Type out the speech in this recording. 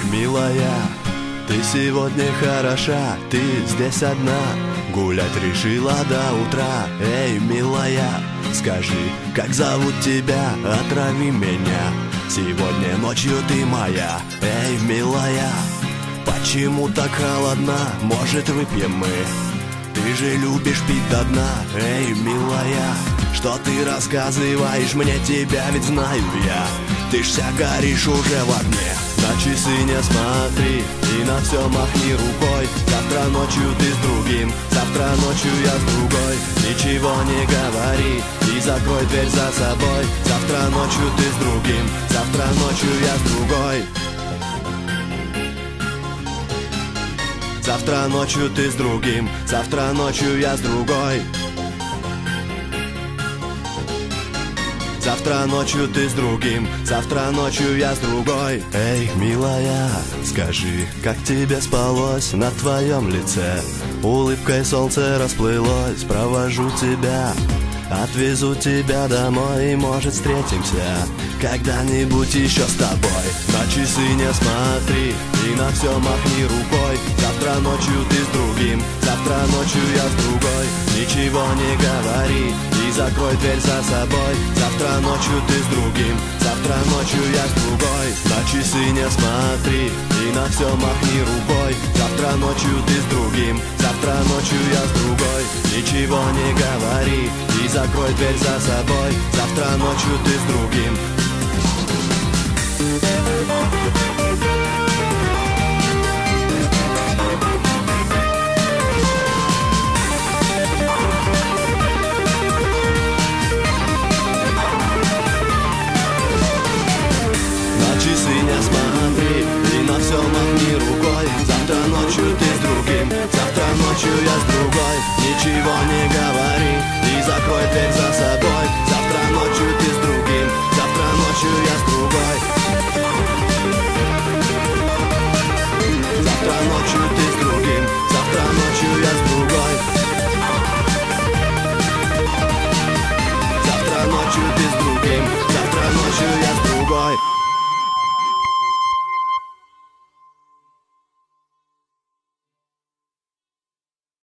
милая, ты сегодня хороша, ты здесь одна, гулять решила до утра. Эй, милая, скажи, как зовут тебя, отрави меня, сегодня ночью ты моя. Эй, милая, почему так холодна, может выпьем мы? Ты же любишь пить до дна. Эй, милая, что ты рассказываешь мне, тебя ведь знаю я. Ты ж вся горишь уже в огне. На часы не смотри и на все махни рукой. Завтра ночью ты с другим, завтра ночью я с другой. Ничего не говори и закрой дверь за собой. Завтра ночью ты с другим, завтра ночью я с другой. Завтра ночью ты с другим, завтра ночью я с другой. Завтра ночью ты с другим, завтра ночью я с другой. Эй, милая, скажи, как тебе спалось на твоем лице? Улыбкой солнце расплылось, провожу тебя, отвезу тебя домой, и, может, встретимся когда-нибудь еще с тобой. На часы не смотри и на все махни рукой. Завтра ночью ты с другим, завтра ночью я с другой. Ничего не говори и закрой дверь за собой. Завтра ночью ты с другим, завтра ночью я с другой. На часы не смотри и на все махни рукой. Завтра ночью ты с другим, завтра ночью я с другой. Ничего не говори и закрой дверь за собой. Завтра ночью ты с другим. На часы не смотри и на все махни рукой. Завтра ночью ты с другим, завтра ночью я с другой. Ничего не говори